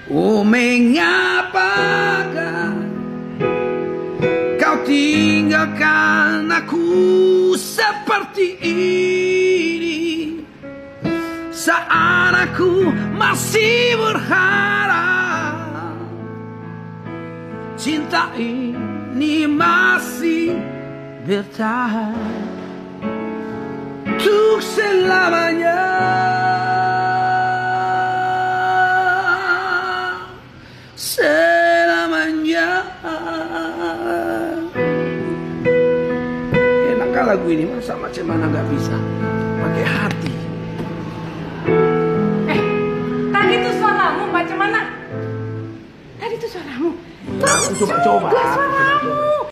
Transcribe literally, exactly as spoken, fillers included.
Oh, mengapakah kau tinggalkan aku seperti ini, saat aku masih berharap cinta ini masih bertahan untuk selamanya. Selamanya. Enak kan lagu ini, masa macam mana gak bisa pakai hati. Eh, tadi itu suaramu macam mana? Tadi itu suaramu. Coba-coba. Suaramu.